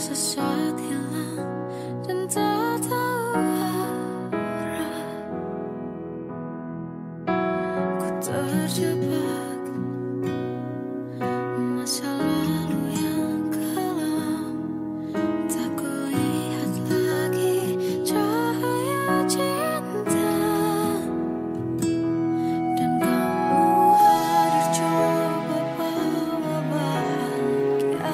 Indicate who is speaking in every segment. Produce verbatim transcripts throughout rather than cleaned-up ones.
Speaker 1: tersesat hilang dan tak tahu arah. Ku terjebak masa lalu yang kelam, tak kulihat lagi cahaya cinta. Dan kamu hadir coba bawa bahagia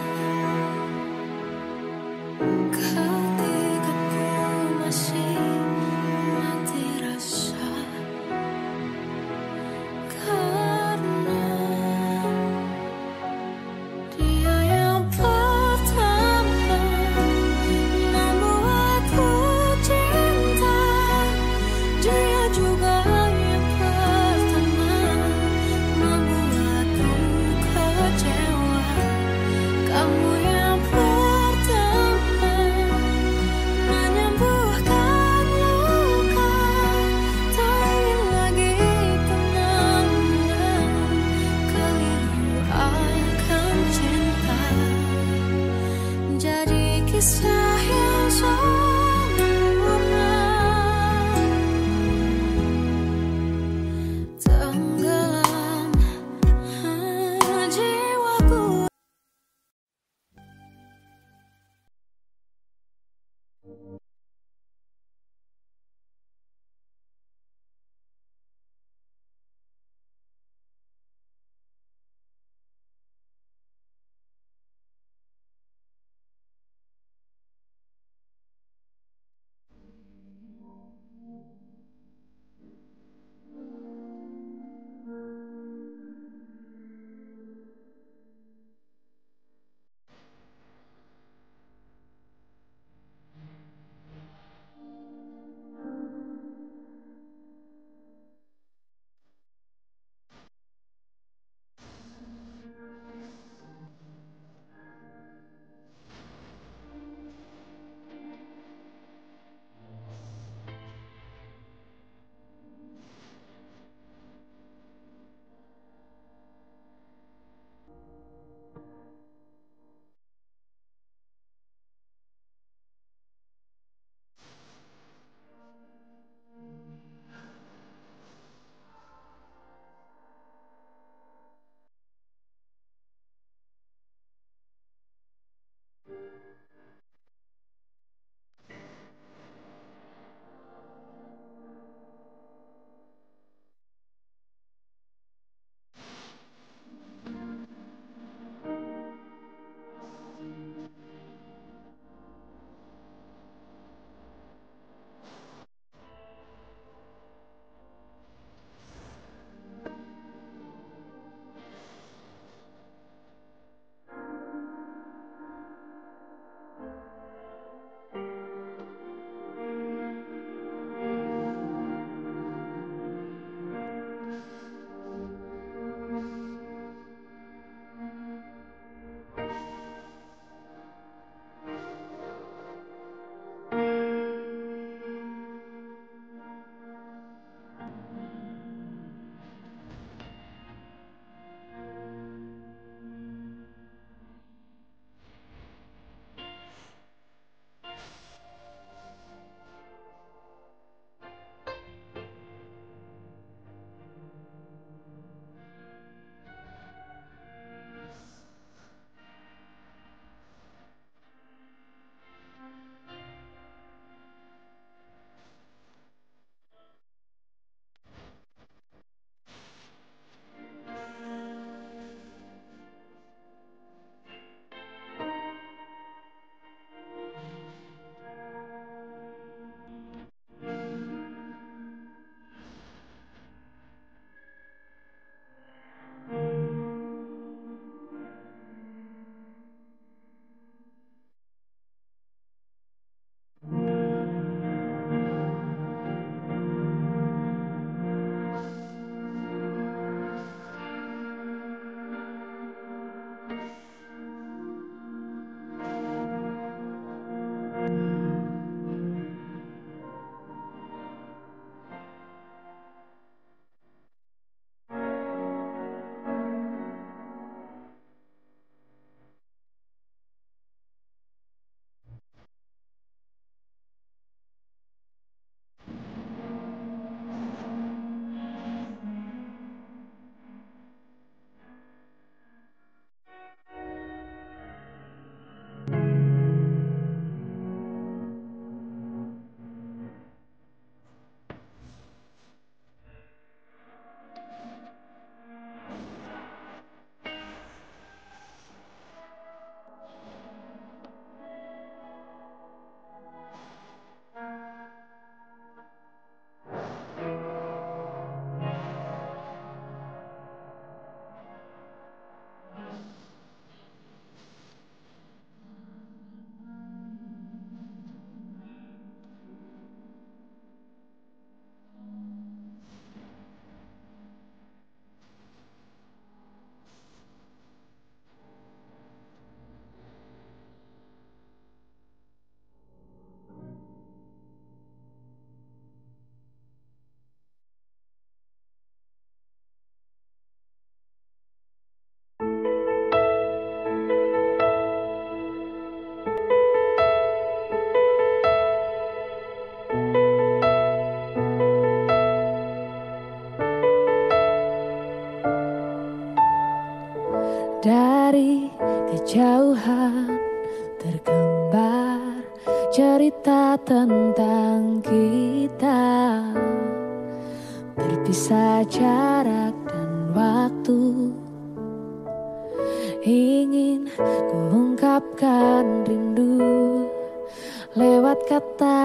Speaker 1: ketika ku masih mati rasa. Karena dia yang pertama membuatku cinta, dia juga yang pertama membuatku kecewa. Kamu yang pertama menyembuhkan luka, tak ingin lagi kenang-kenang keliru akan cinta. Jadi kisah yang sempurna, tenggelam ah, jiwaku. tergambar cerita tentang kita, berpisah jarak dan waktu. Ingin ku ungkapkan rindu lewat kata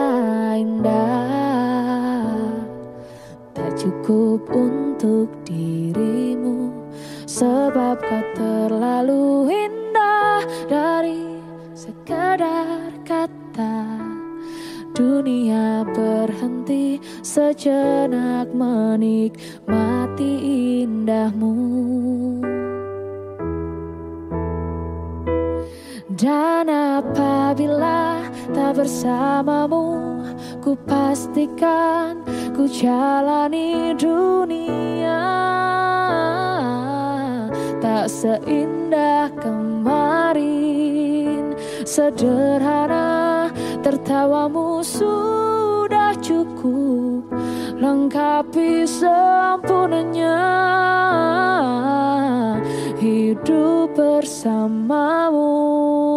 Speaker 1: indah, tak cukup untuk dirimu sebab kau terlalu indah. Dari sekedar kata dunia berhenti sejenak menikmati indahmu. Dan apabila tak bersamamu, ku pastikan ku jalani dunia tak seindah kemarin. Sederhana, tertawamu sudah cukup lengkapi sempurnanya hidup bersamamu.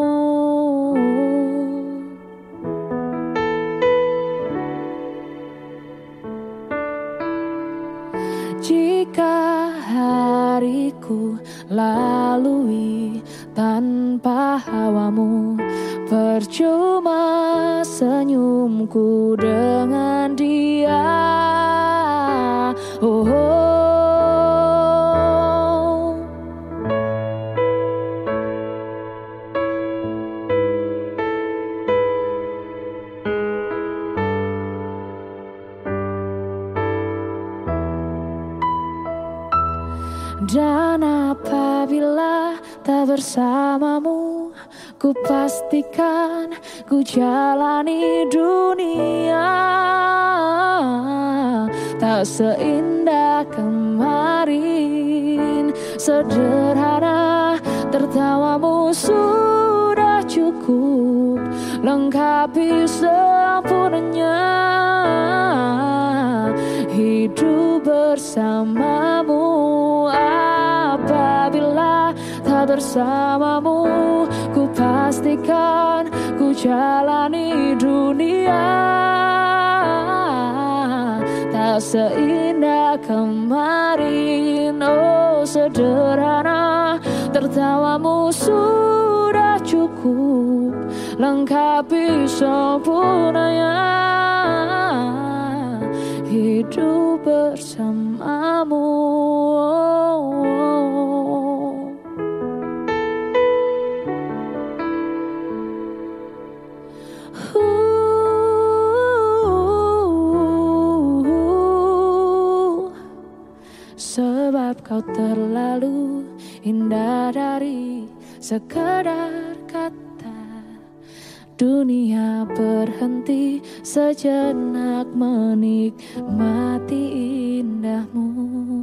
Speaker 1: Jika hariku lalui tanpa hawamu, percuma senyumku dengan dia. Oh, oh. Dan apabila tak bersamamu, ku pastikan ku jalani dunia tak seindah kemarin. Sederhana, tertawamu sudah cukup lengkapi sempurnanya hidup bersamamu. Apabila tak bersamamu, ku pastikan ku jalani dunia tak seindah kemarin. Oh sederhana, tertawamu sudah cukup lengkapi sempurnanya hidup bersamamu. Sebab kau terlalu indah dari sekedar kata, dunia berhenti sejenak menikmati indahmu.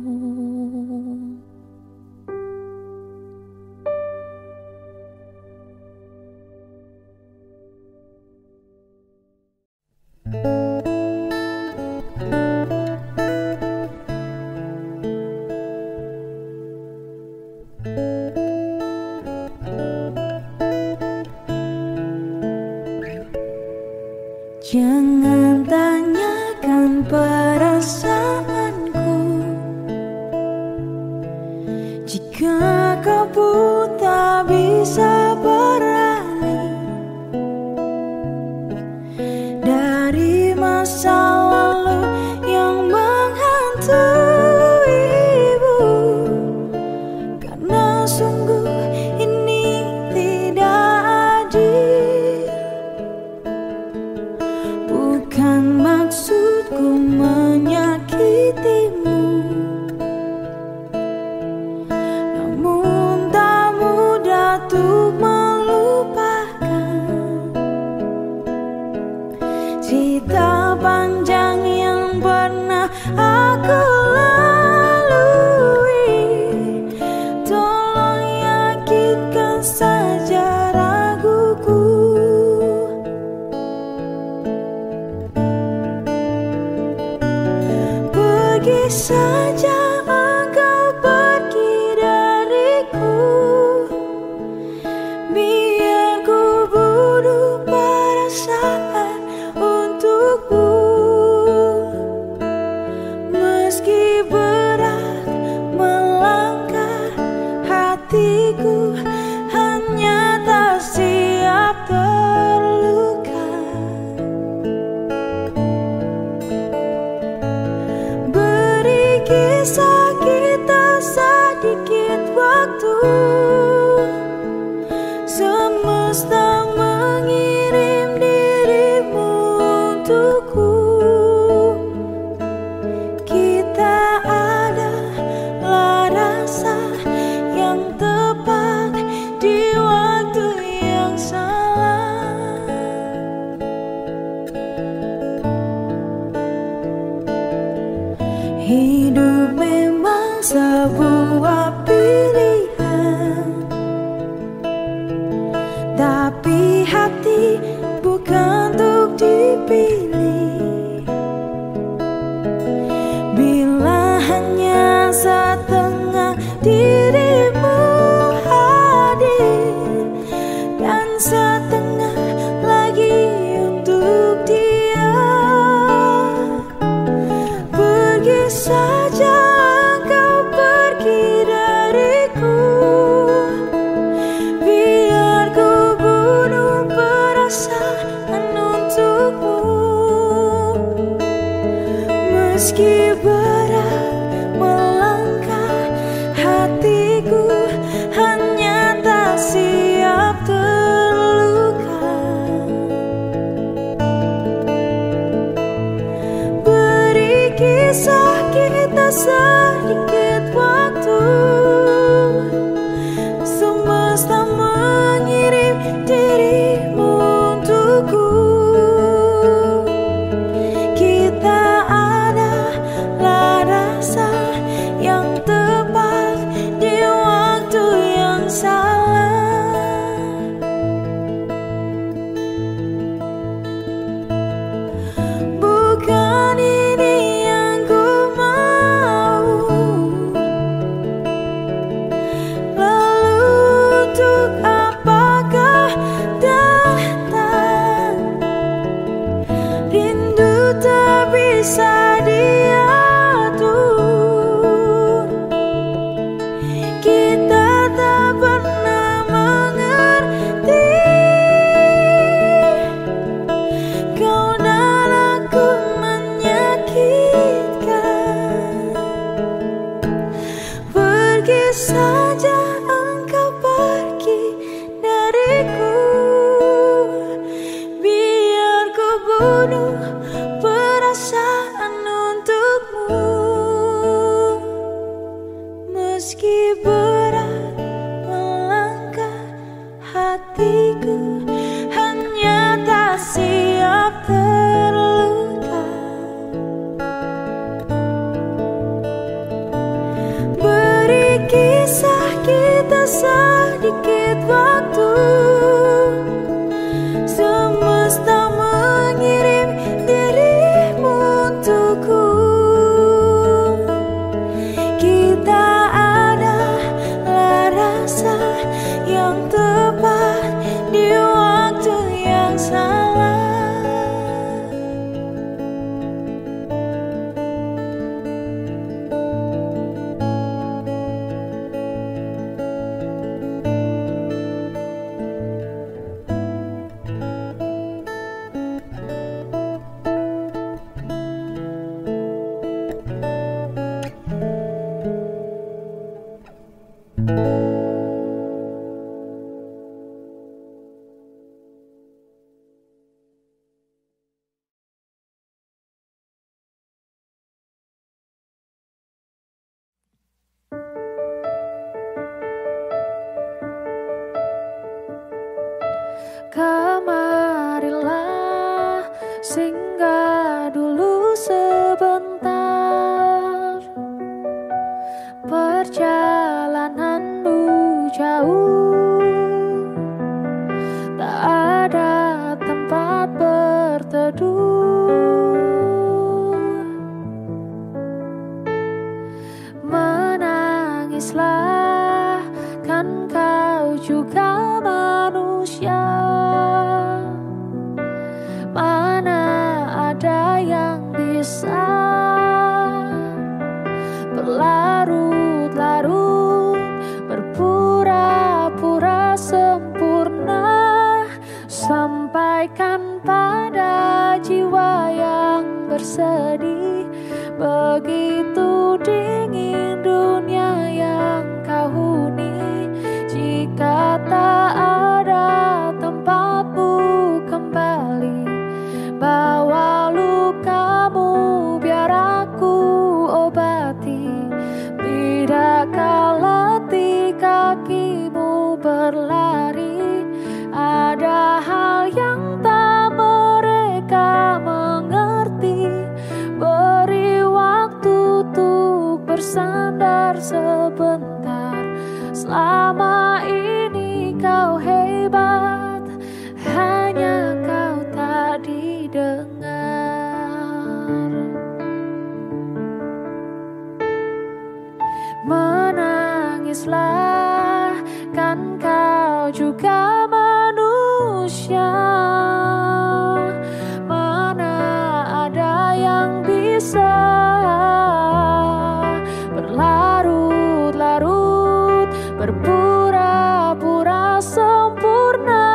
Speaker 2: Jangan tanyakan perasaanku jika kau pun tak bisa beralih dari masa lalu yang menghantuimu, karena sungguh ini tidak adil. Bukan semesta mengirim dirimu untukku. Kita adalah rasa yang tepat di waktu yang salah. Hidup memang sebuah pilihan, tapi hati bukan untuk dipilih. Bila hanya setengah dirimu hadir dan setengah lagi untuk dia, pergi saja engkau pergi dariku. Biar ku bunuh perasaan untukmu. Meski berat melangkah, hatiku hanya tak siap terluka. Beri kisah kita sedikit waktu. Semesta mengirim dirimu untukku. Kita adalah rasa yang tepat di waktu yang salah. Bukan ini yang ku mau. Lalu untuk apakah datang? Rindu tak bisa diatur. Kita tak pernah mengerti. Kau dan aku menyakitkan. Pergi saja engkau pergi dariku. Biar ku bunuh perasaan untukmu. Meski berat melangkah, hatiku hanya tak siap terluka. Beri kisah kita sedikit waktu. Semesta mengirim dirimu untukku. Kita adalah rasa yang tepat di waktu yang salah.
Speaker 1: Kemarilah singgah dulu sebentar. Perjalananmu jauh, tak ada tempat berteduh. Menangislah, kan kau juga manusia. Mana ada yang bisa berlarut-larut, berpura-pura sempurna. Sampaikan pada jiwa yang bersedih, begitu dingin dunia yang kau huni. Jika tak ada teman Selama ini kau hebat, hanya kau tak didengar. Menangislah, kan kau juga manusia. Mana ada yang bisa berlarut-larut, berpura-pura sempurna.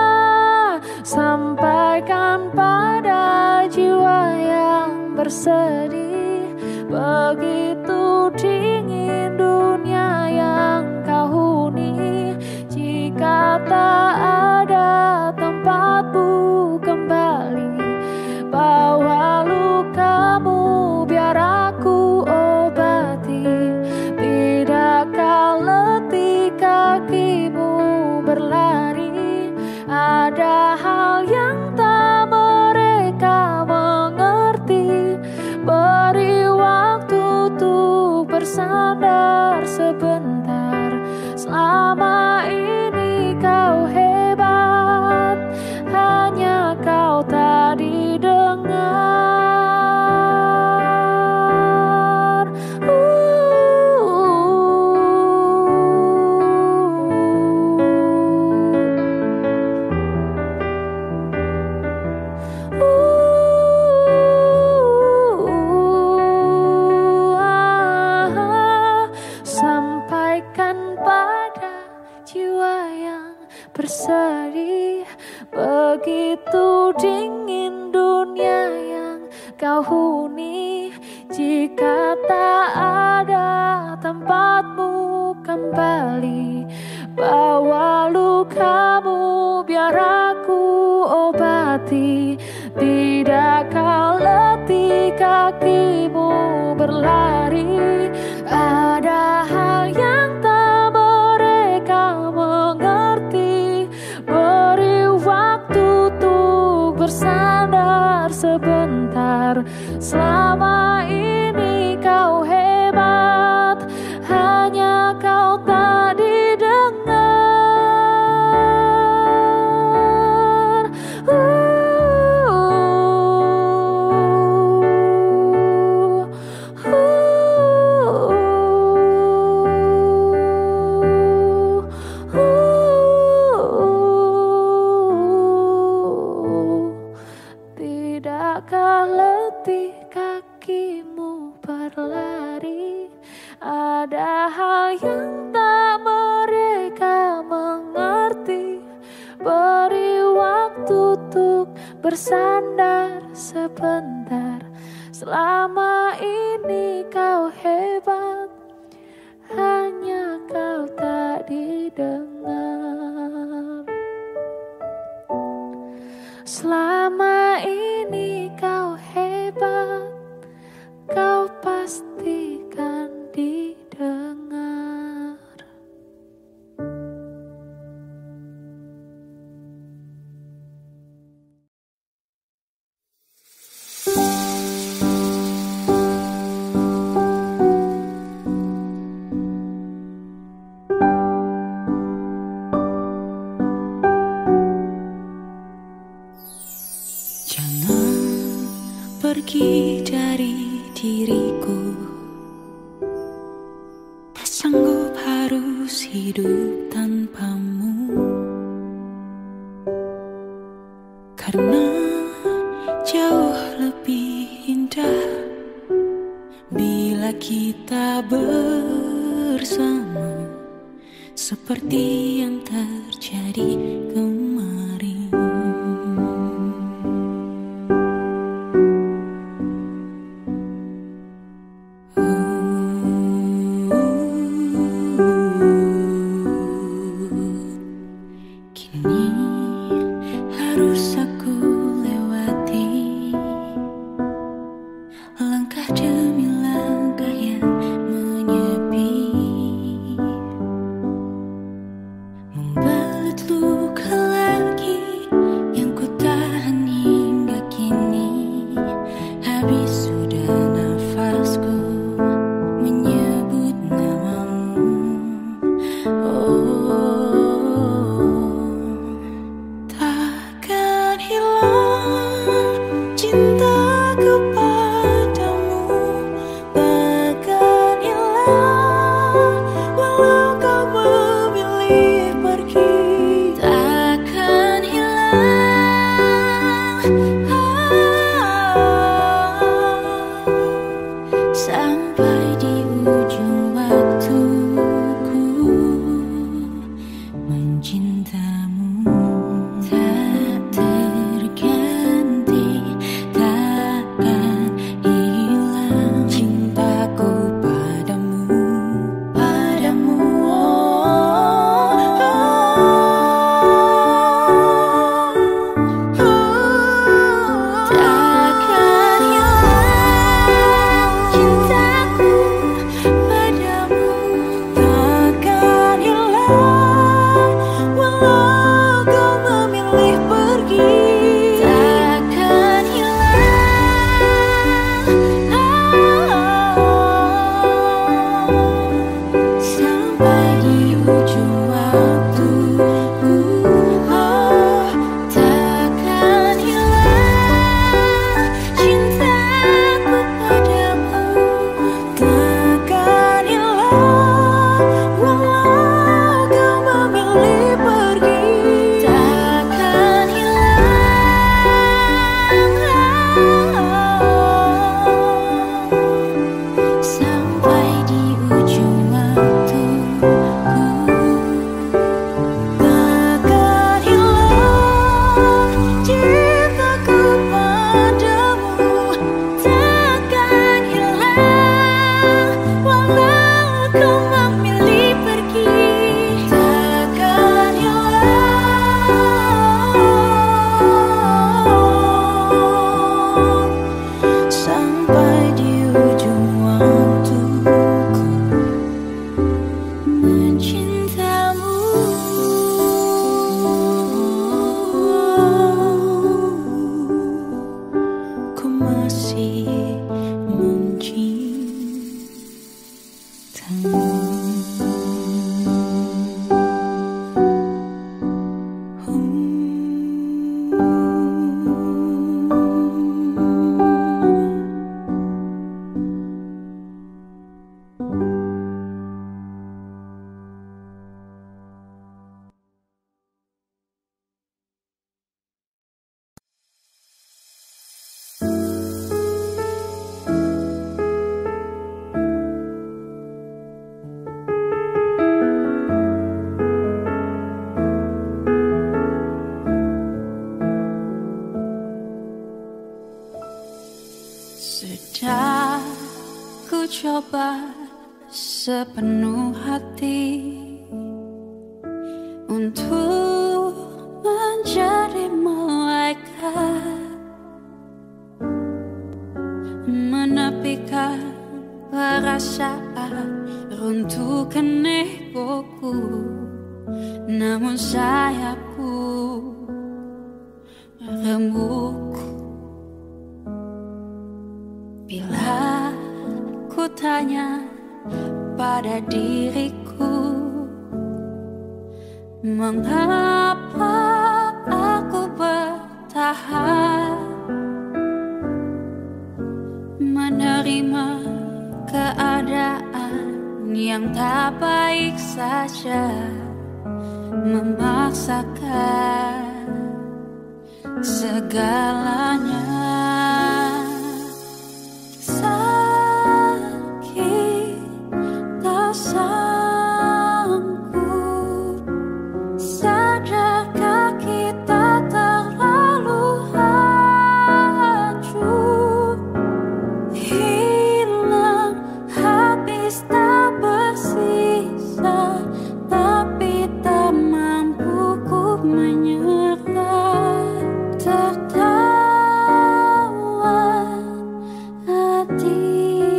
Speaker 1: Sampaikan pada jiwa yang bersedih, begitu dingin dunia yang kau huni. Jika tak ada tempatmu kembali, bawa lukamu biar aku obati. Tidakkah letih kakimu berlari? Ada hal yang tak mereka mengerti. Beri waktu untuk bersandar sebentar. Selama ini kau hebat, hanya kau tak didengar. Sampaikan pada jiwa yang bersedih, begitu dingin dunia yang kau huni. Jika tak ada tempatmu kembali, bawa lukamu biar aku obati. Tidakkah letih kakimu berlari? Ada hal yang tak mereka mengerti. Beri waktu untuk bersandar sebentar. Selama ini kau hebat, hanya kau tak didengar. Tidakkah letih kakimu berlari? Ada hal yang tak mereka mengerti. Beri waktu untuk bersandar sebentar. Selama ini kau hebat, hanya kau tak didengar. Selama ini kau hebat, kau pastikan didengar.
Speaker 2: Pergi dari diriku, tak sanggup harus hidup tanpamu. Karena jauh lebih indah bila kita bersama, seperti yang terjadi kemarin. Harus aku lewati langkah demi langkah yang menyepi, membalut luka Ku coba sepenuh hati untuk menjadi malaikat, menepikan perasaan runtuhkan egoku, namun sayapku remuk. Bila ku tanya pada diriku, mengapa aku bertahan menerima keadaan yang tak baik saja, memaksakan segalanya. Sanggup, sadarkah kita terlalu hancur, hilang habis tak bersisa, tapi tak mampu ku menyerah. Tertawan hati.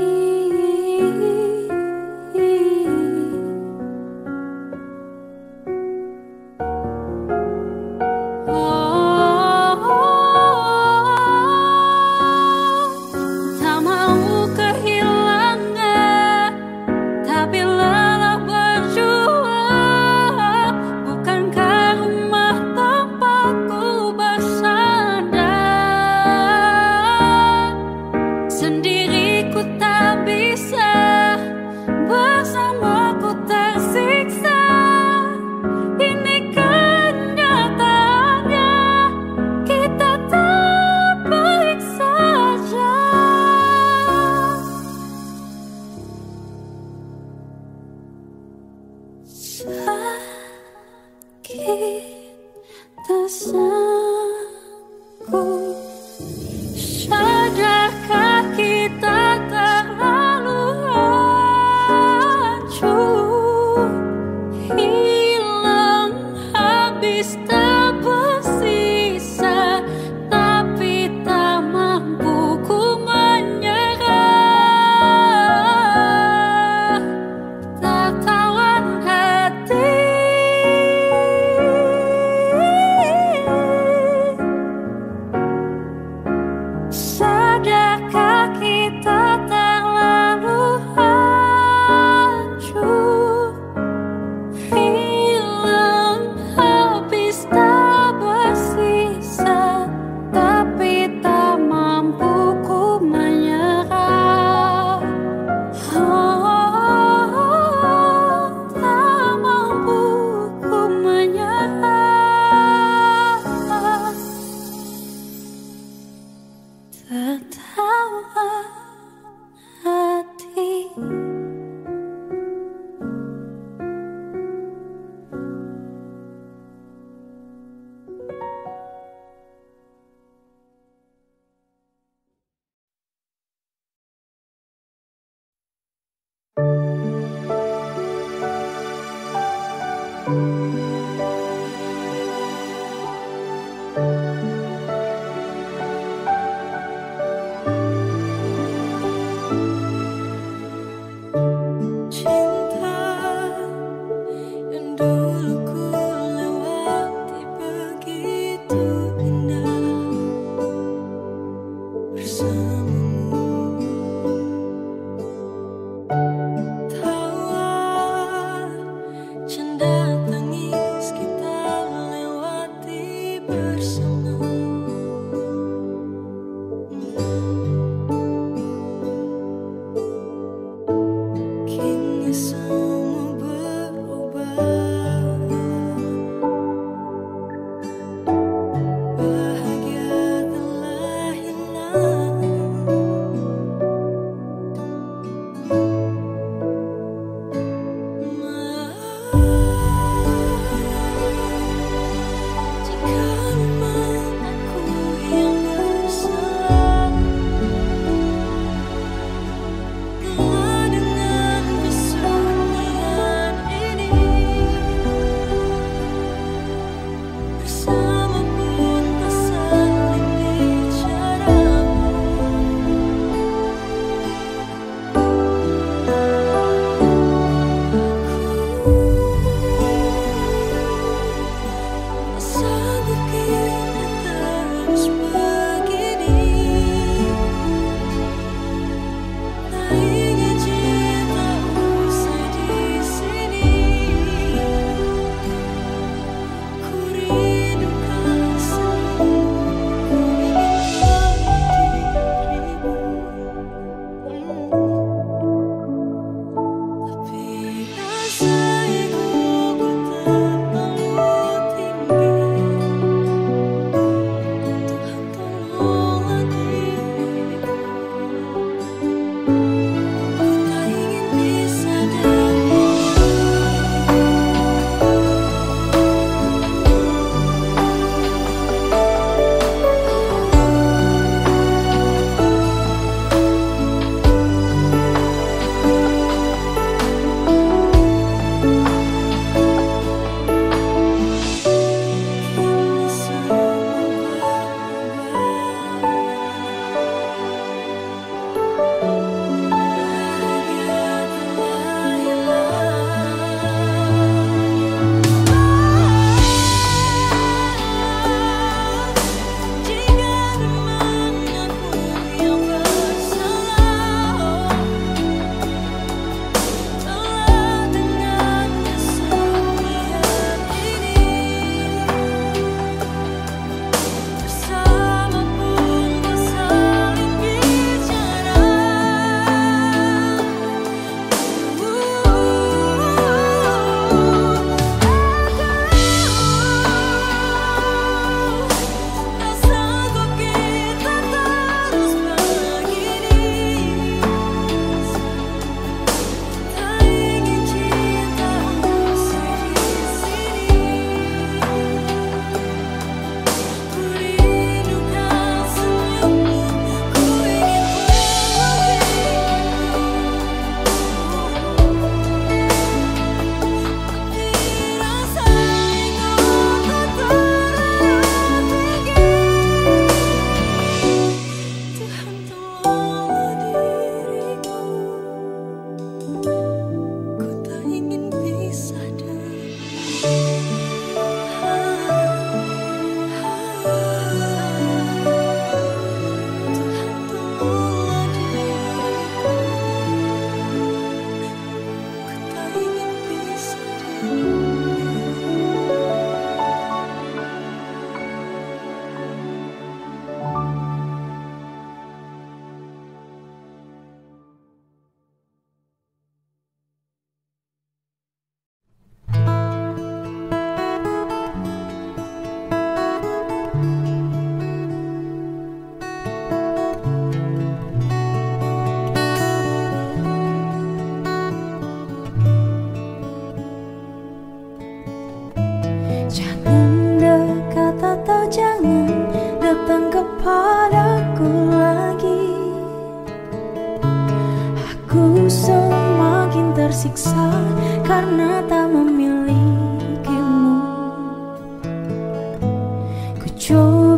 Speaker 2: Sakit tersangkut, sadarkah kita terlalu hancur, hilang habis tak bersisa, tapi tak mampu ku menyerah. Tertawan hati. Sadarkah kita terlalu hancur, hilang habis tak bersisa, tapi tak mampu ku menyerah. Oh, tak mampu ku menyerah. Tertawa hati. Cinta yang dulu ku lewati begitu indah bersamamu. Tawa, canda, tangis kita lewati bersama. Kini semua berubah, bahagia telah hilang. Maaf jika memang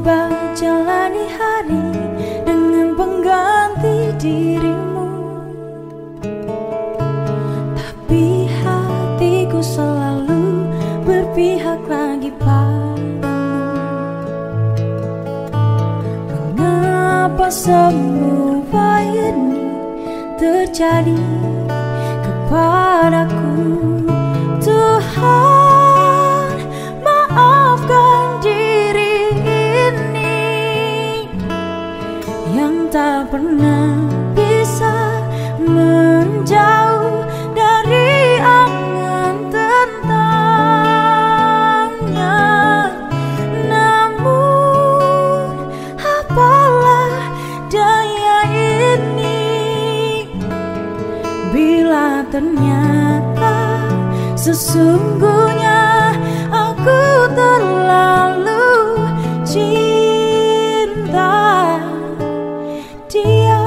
Speaker 3: coba jalani hari dengan pengganti dirimu, tapi hatiku selalu berpihak lagi padamu. Mengapa semua ini terjadi kepadaku? Tuhan, maafkan diri ini yang tak pernah bisa menjauh dari angan tentangnya. Namun apalah daya ini bila ternyata sesungguhnya aku terlalu cinta dia.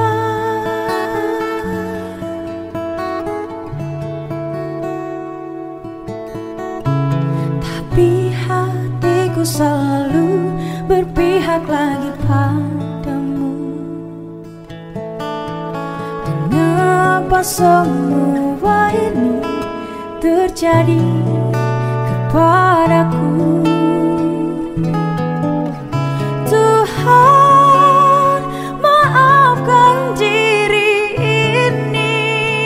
Speaker 3: Tapi hatiku selalu berpihak lagi padamu. Mengapa semua ini terjadi kepadaku? Tuhan, maafkan diri ini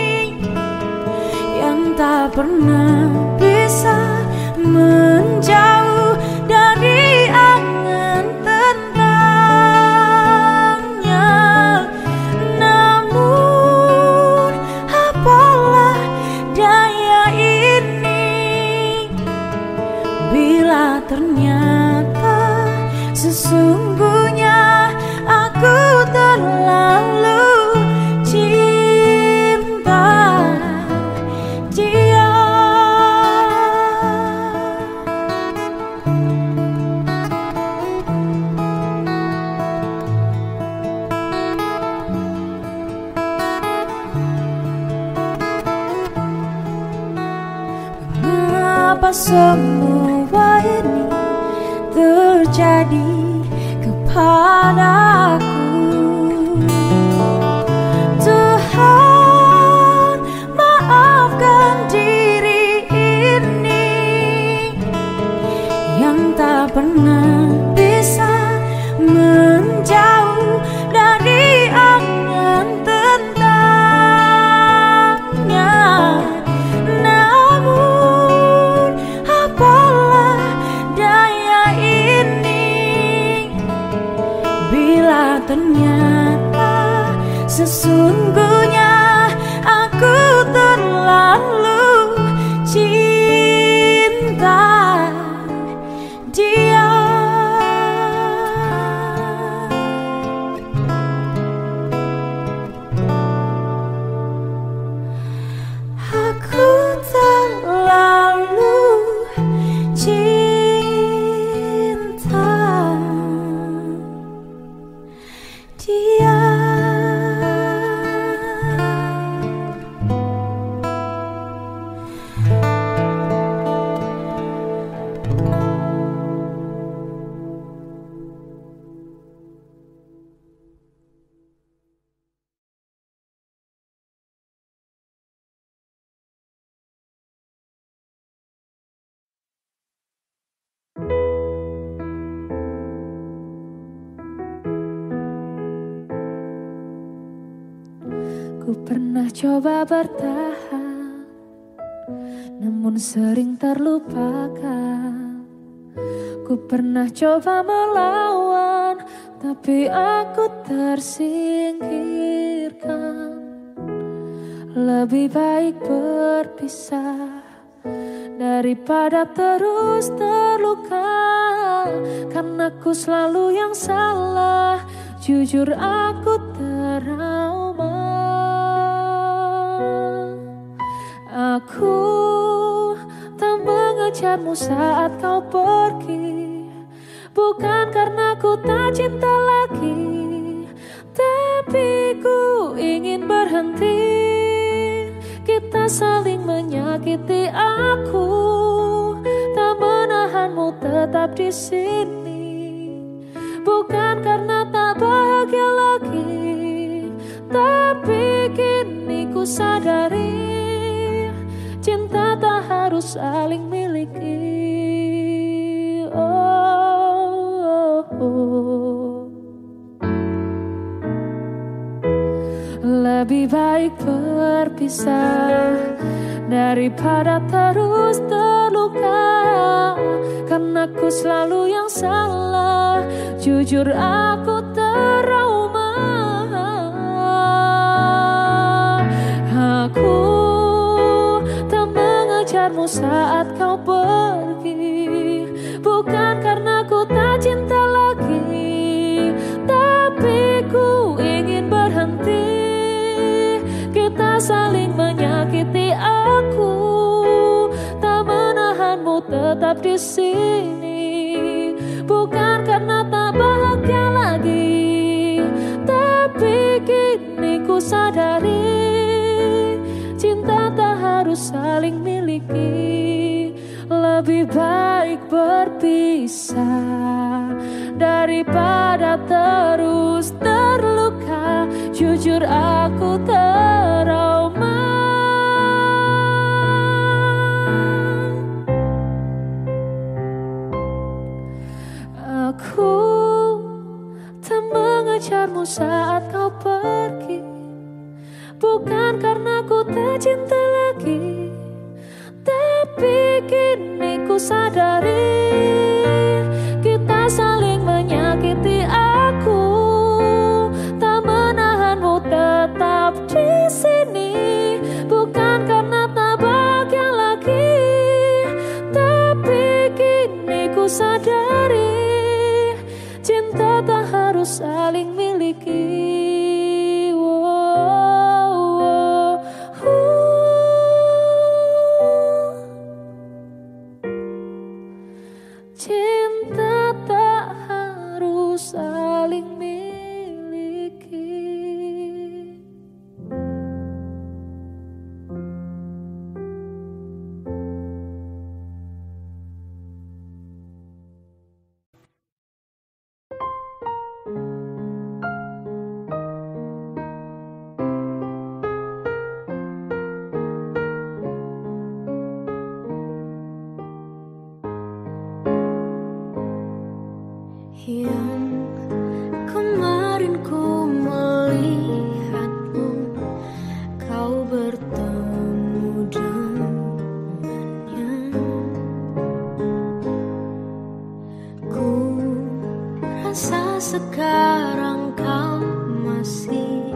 Speaker 3: yang tak pernah bisa menjauh dari angan tentangnya. Namun apalah daya ini bila ternyata sesungguhnya aku terlalu cinta dia. Mengapa semua ini terjadi kepadaku? Tuhan, maafkan diri ini yang tak pernah bisa menjauh dari angan tentangnya. Namun apalah daya ini bila ternyata sesungguhnya aku terlalu cinta dia. Aku terlalu cinta dia.
Speaker 1: Ku pernah coba bertahan, namun sering terlupakan. Ku pernah coba melawan, tapi aku tersingkirkan. Lebih baik berpisah daripada terus terluka, karena ku selalu yang salah. Jujur aku trauma. Aku tak mengejarmu saat kau pergi, bukan karena ku tak cinta lagi, tapi ku ingin berhenti. Kita saling menyakiti, aku tak menahanmu tetap di sini. bukan karena tak bahagia lagi, tapi kini ku sadari cinta tak harus saling miliki. Oh, oh, oh. Lebih baik berpisah daripada terus terluka, karena ku selalu yang salah. Jujur aku trauma. Aku tak mengejarmu saat kau pergi, bukan karena ku tak cinta lagi, tapi ku ingin berhenti. Kita saling menyakiti, aku tak menahanmu tetap di sini, bukan karena tak bahagia lagi, tapi kini ku sadari cinta tak harus saling miliki. Lebih baik berpisah daripada terus terluka. Jujur aku trauma. Aku tak mengejarmu saat kau pergi, bukan karena ku tak cinta lagi, tapi kini ku sadari kita saling menyakiti. Aku tak menahanmu tetap di sini, bukan karena tak bahagia lagi, tapi kini ku sadari cinta tak harus saling miliki. Cinta tak harus saling miliki.
Speaker 3: Yang kemarin ku melihatmu, kau bertemu dengannya. Ku rasa sekarang kau masih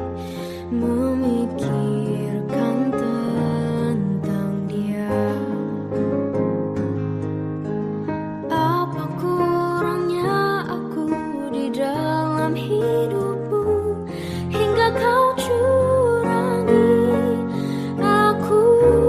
Speaker 3: memikirkan tentang dia. Apa kurangnya aku di dalam hidupmu hingga kau curangi aku?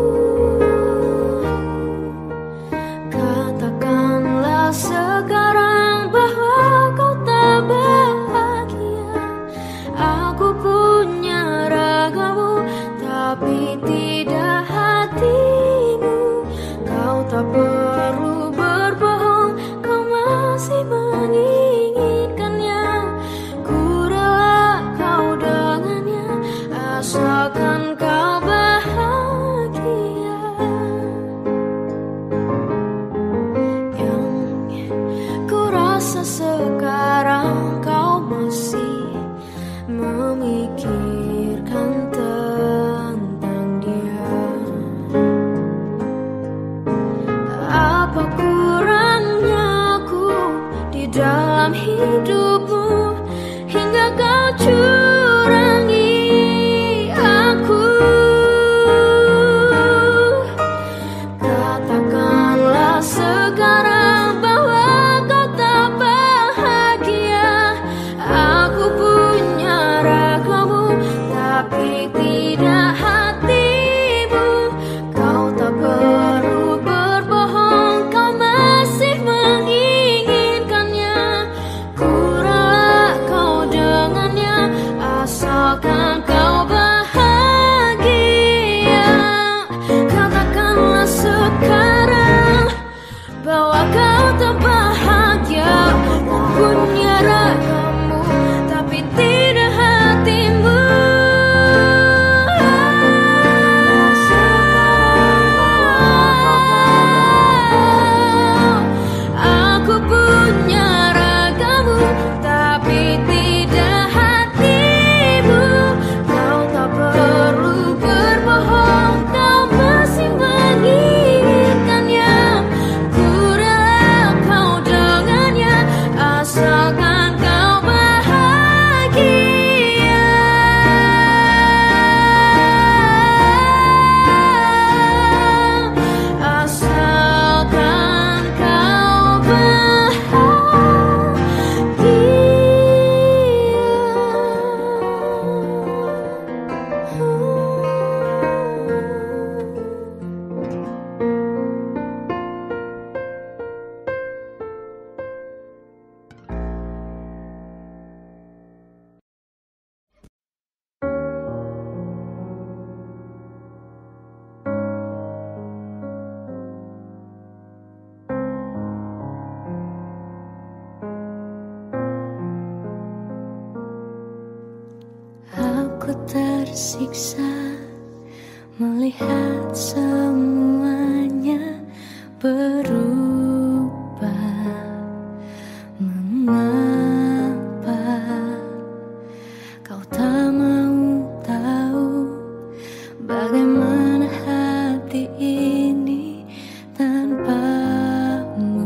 Speaker 3: Katakanlah sekarang bahwa kau tak bahagia. Aku punya ragamu tapi tidak hatimu. Kau tak perlu berbohong, kau masih menginginkannya. Ku rela kau dengannya, asalkan kau bahagia. Yang ku rasa sekarang kau masih memikirkan tentang dia. Apa kurangnya aku di dalam hidupmu hingga kau curangi aku? Katakanlah sekarang bahwa kau tak bahagia. Aku punya ragamu tapi tidak hatimu. Kau tak perlu berbohong, kau masih menginginkannya. Ku rela kau dengannya, tersiksa melihat semuanya berubah. Mengapa kau tak mau tahu bagaimana hati ini tanpamu?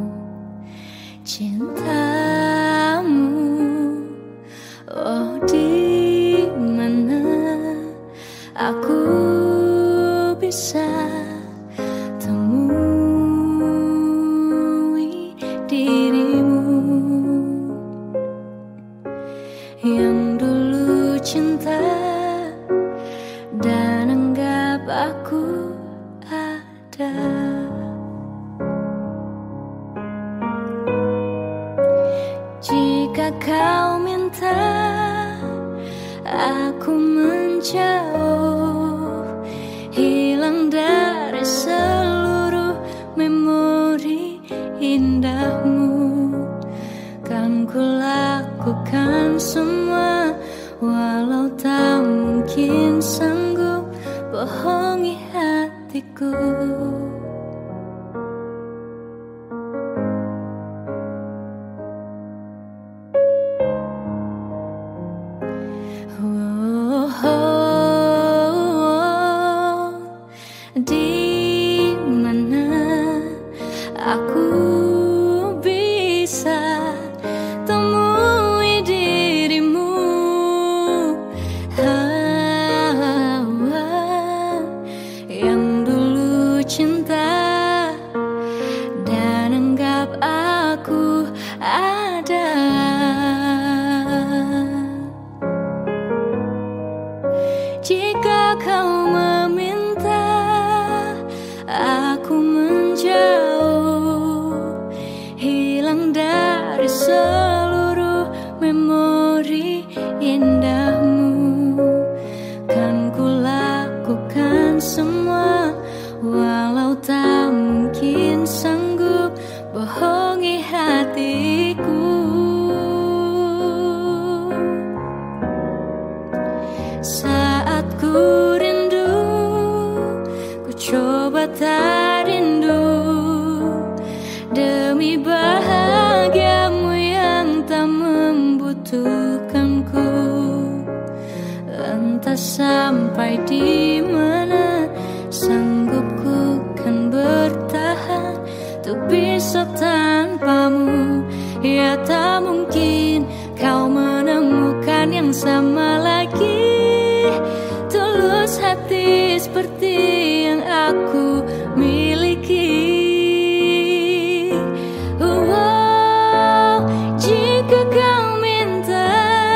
Speaker 3: Cintamu, oh di mana aku bisa temui dirimu yang dulu cinta dan anggap aku ada. Jika kau minta aku menjauh, hilang dari seluruh memori indahmu, kan ku lakukan semua, walau tak mungkin sanggup bohongi hatiku. Oh, oh, oh, di mana aku bisa temui dirimu? Ah, yang dulu cinta dan anggap aku ada. Jika kau meminta aku menjauh, hilang dari seluruh memori indahmu, kan ku lakukan semua, walau tak mungkin sanggup bohongi hatiku. Saat ku rindu, ku coba tak rindu, demi bahagiamu yang tak membutuhkanku. Entah sampai di mana sanggupku kan bertahan untuk bisa tanpamu. Ya tak mungkin kau menemukan yang sama lagi, tulus hati seperti yang aku miliki. Oh, jika kau minta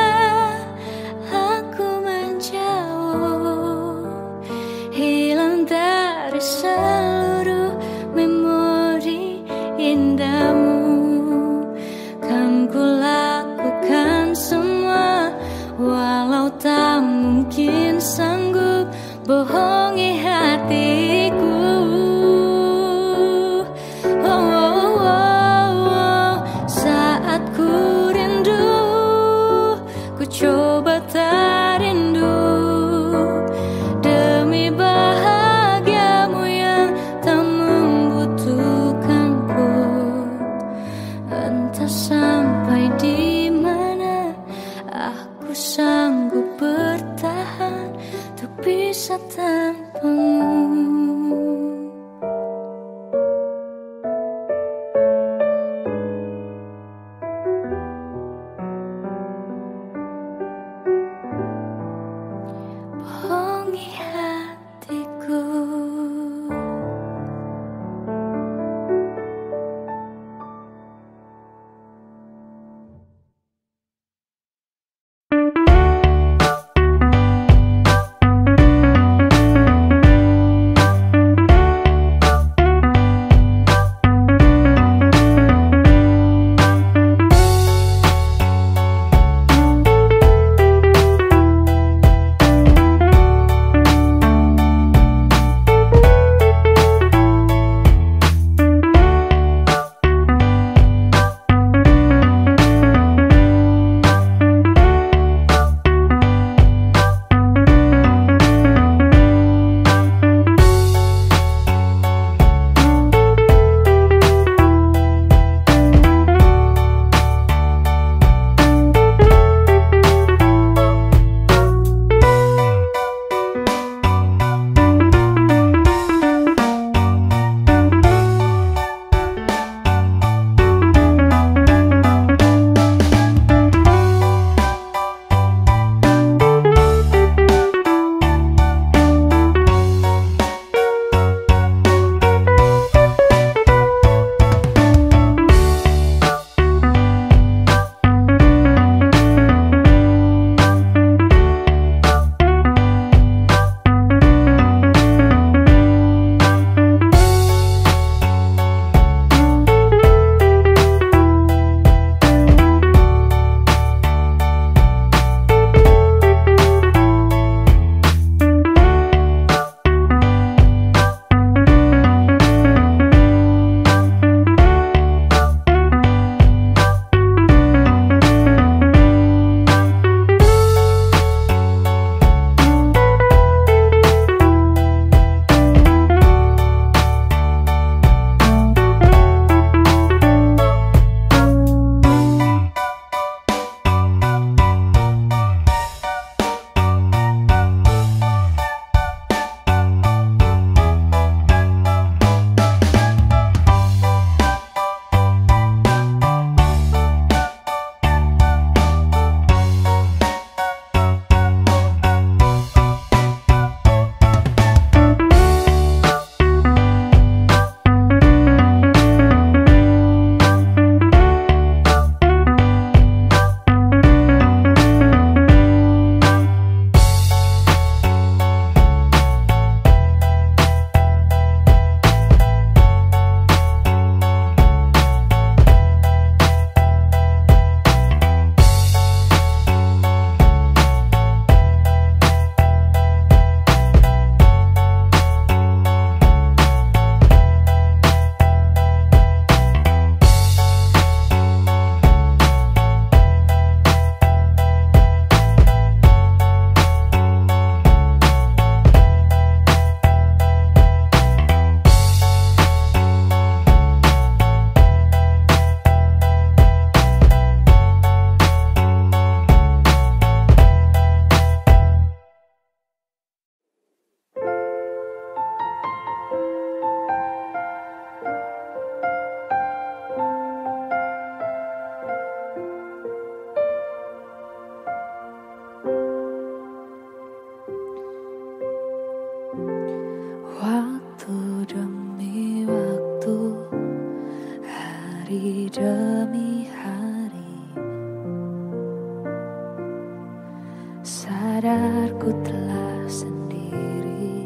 Speaker 3: aku menjauh, hilang dari seluruh memori indahmu, kan ku lakukan semua, walau tak mungkin sanggup bohongi hatiku. Oh, oh, oh, oh. Saat ku rindu, ku coba tak rindu, demi bahagiamu yang tak membutuhkanku. Entah sampai di mana aku sanggup bertahan untuk bisa tanpa
Speaker 1: Sadarku telah sendiri,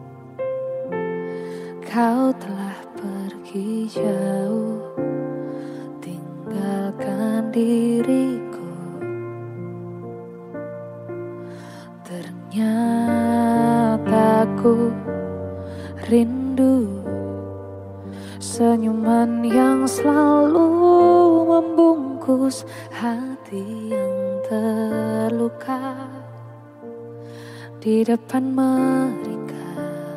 Speaker 1: kau telah pergi jauh, tinggalkan diriku. Ternyata ku rindu senyuman yang selalu membungkus hati yang terluka di depan mereka.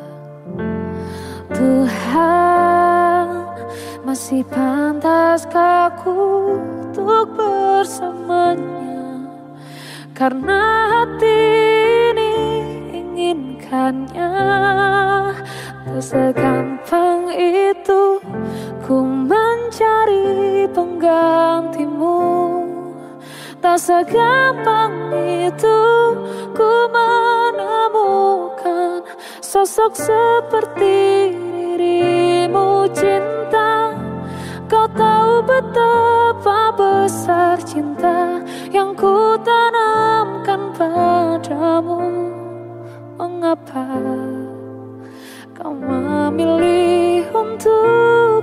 Speaker 1: Tuhan, masih pantaskah aku untuk bersamanya? Karena hati ini inginkannya. Tak segampang itu ku mencari penggantimu. Tak segampang itu ku menemukan sosok seperti dirimu. Cinta, kau tahu betapa besar cinta yang ku tanamkan padamu. Mengapa kau memilih untuk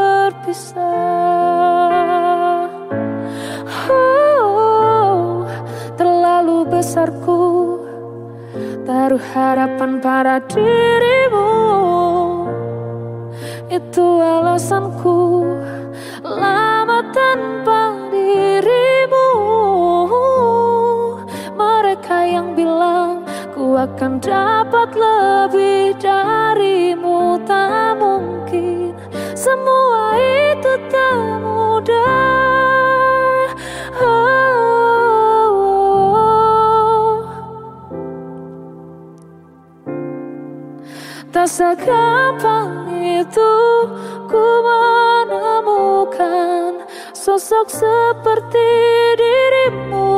Speaker 1: berpisah? Oh, terlalu besarku taruh harapan pada dirimu. Itu alasanku lama tanpa dirimu. Mereka yang bilang ku akan dapat lebih darimu, tak mungkin. Semua itu tak mudah. Oh, tak segampang itu ku menemukan sosok seperti dirimu.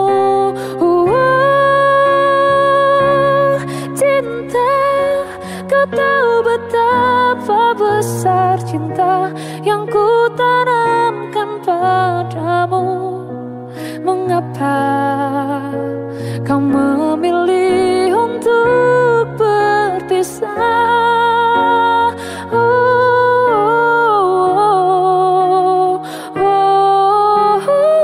Speaker 1: Kau tahu betapa besar cinta yang ku tanamkan padamu. Mengapa kau memilih untuk berpisah? Oh, oh, oh,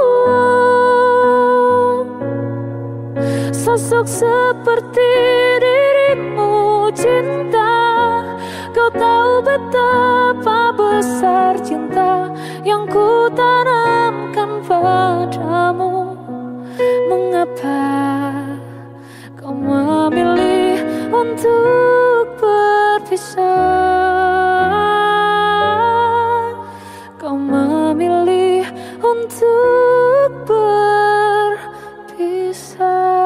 Speaker 1: oh. Sosok seperti dirimu, cinta. Kau tahu betapa besar cinta yang ku tanamkan padamu. Mengapa kau memilih untuk berpisah? Kau memilih untuk berpisah.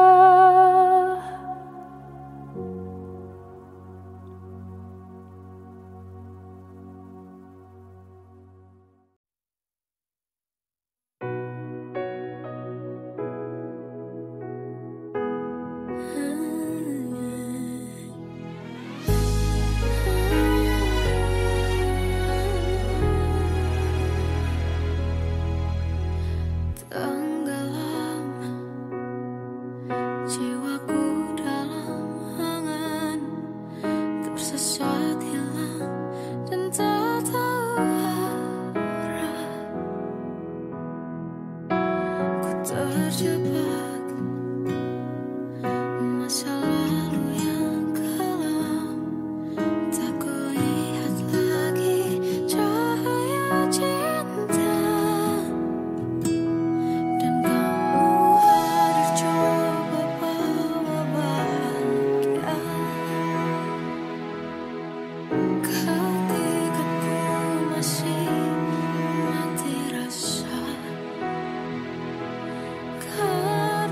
Speaker 3: Kau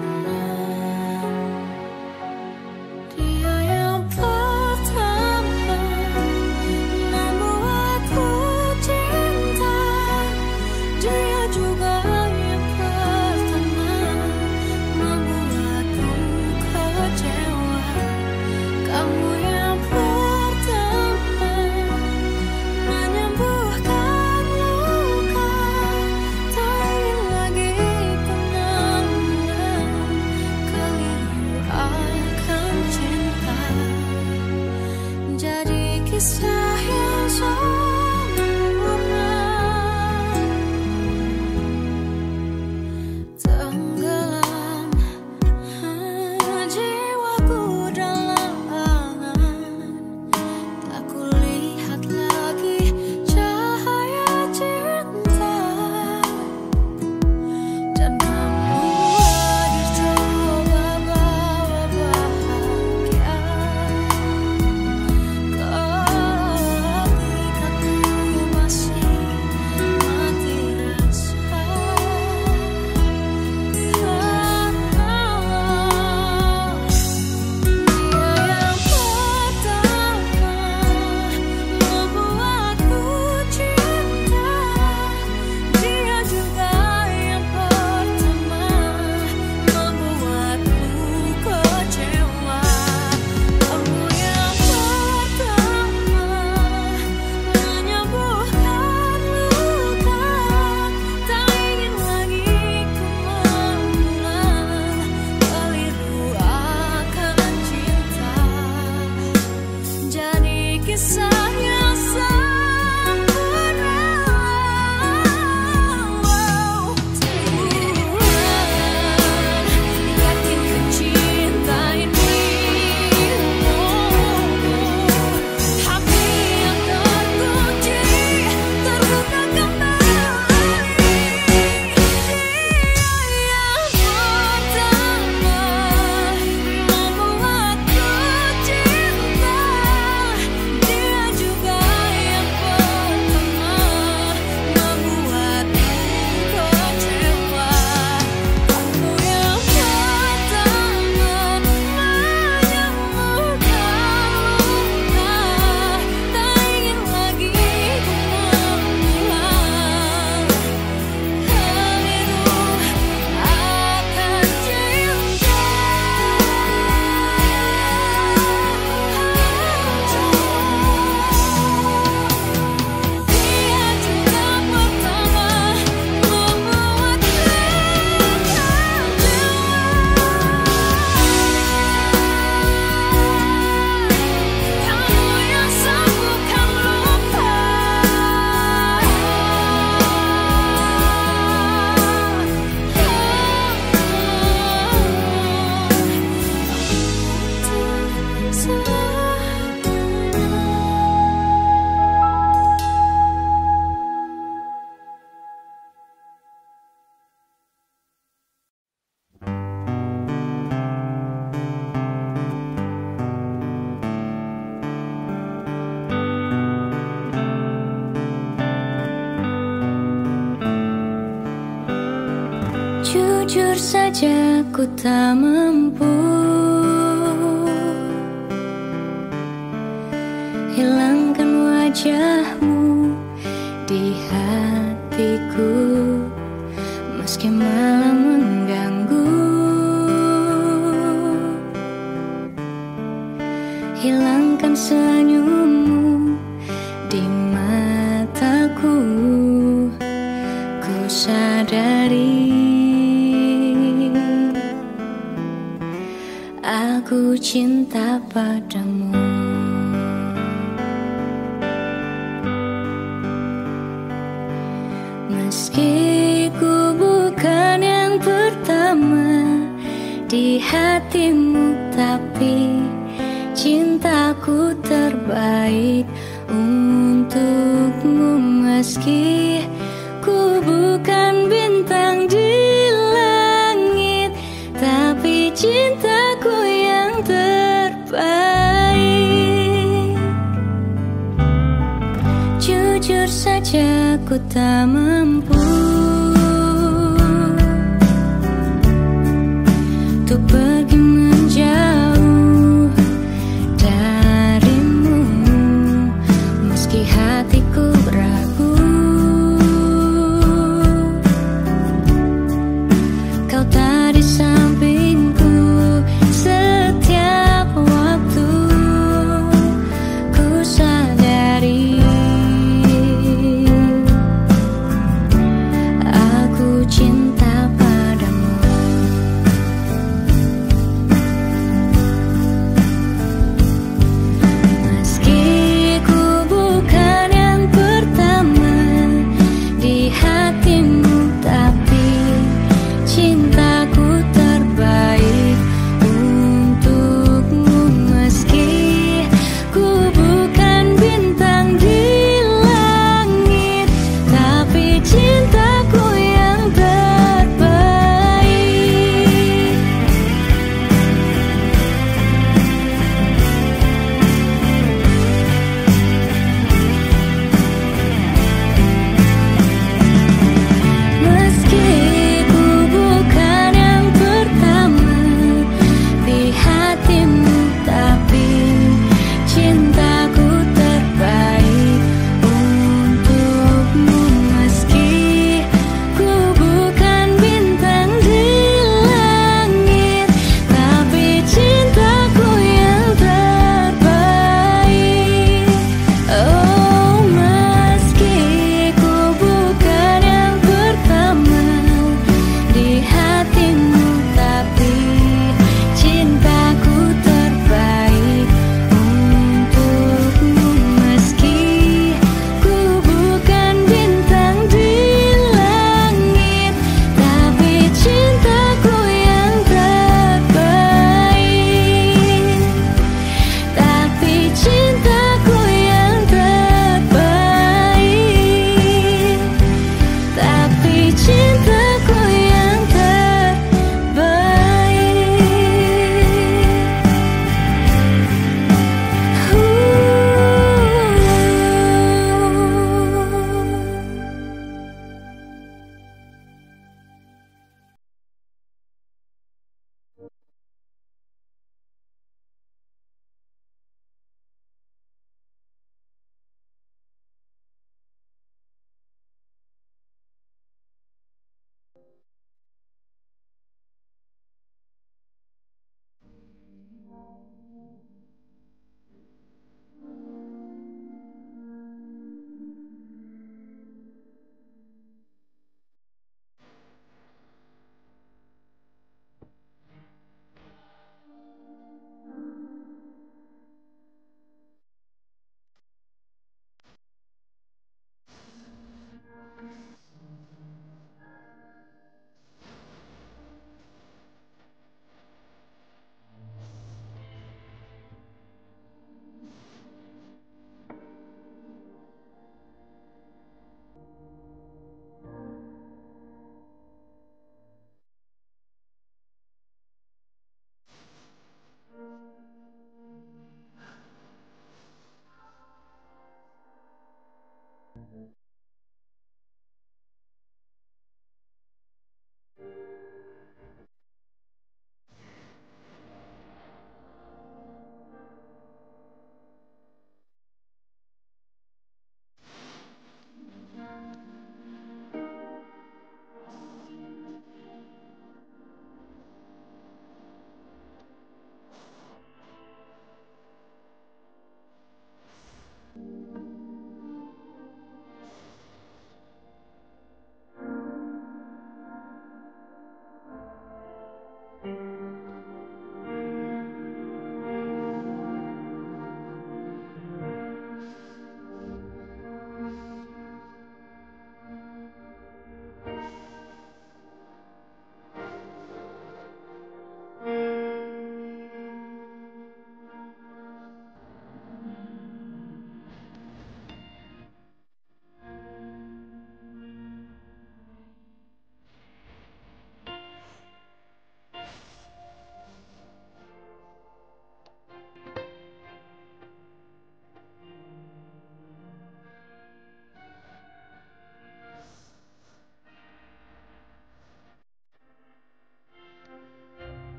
Speaker 3: Jujur saja ku tak mampu hilangkan wajahmu di hatiku, meski malam mengganggu. Hilangkan senyummu di mataku, ku sadari aku cinta padamu. Meski ku bukan yang pertama di hatimu, tapi cintaku terbaik untukmu. Meski ku bukan bintang di langit, tapi cintaku yang terbaik. Jujur saja ku tak mampu